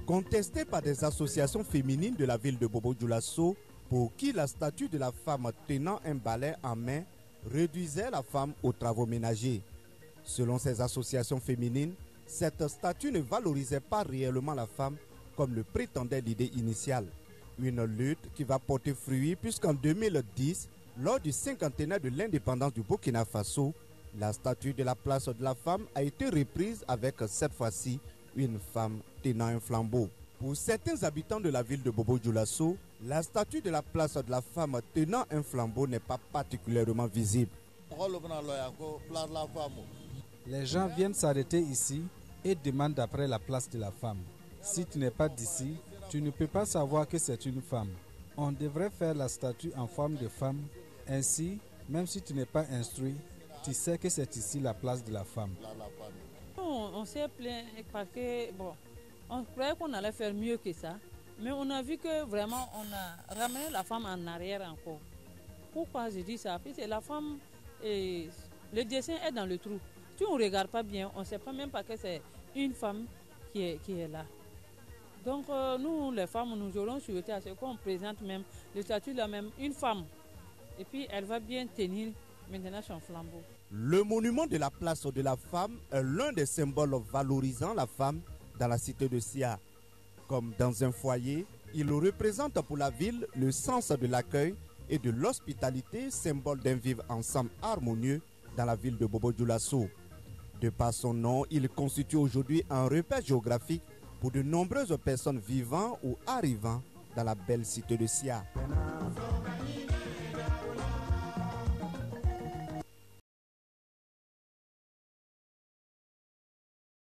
Contesté par des associations féminines de la ville de Bobo-Dioulasso, pour qui la statue de la femme tenant un balai en main réduisait la femme aux travaux ménagers. Selon ces associations féminines, cette statue ne valorisait pas réellement la femme comme le prétendait l'idée initiale. Une lutte qui va porter fruit puisqu'en 2010, lors du cinquantenaire de l'indépendance du Burkina Faso, la statue de la place de la femme a été reprise avec cette fois-ci une femme tenant un flambeau. Pour certains habitants de la ville de Bobo-Dioulasso, la statue de la place de la femme tenant un flambeau n'est pas particulièrement visible. Les gens viennent s'arrêter ici et demandent après la place de la femme. Si tu n'es pas d'ici, tu ne peux pas savoir que c'est une femme. On devrait faire la statue en forme de femme. Ainsi, même si tu n'es pas instruit, tu sais que c'est ici la place de la femme. On s'est plaint parce que, on croyait qu'on allait faire mieux que ça. Mais on a vu que vraiment on a ramené la femme en arrière encore. Pourquoi je dis ça? Parce que la femme, le dessin est dans le trou. Si on ne regarde pas bien, on ne sait pas même pas que c'est une femme qui est là. Donc nous, les femmes, nous aurons souhaité à ce qu'on présente même le statut de la même une femme. Et puis elle va bien tenir maintenant son flambeau. Le monument de la place de la femme est l'un des symboles valorisant la femme dans la cité de Sia. Comme dans un foyer, il représente pour la ville le sens de l'accueil et de l'hospitalité, symbole d'un vivre ensemble harmonieux dans la ville de Bobo-Dioulasso. De par son nom, il constitue aujourd'hui un repère géographique pour de nombreuses personnes vivant ou arrivant dans la belle cité de Sia.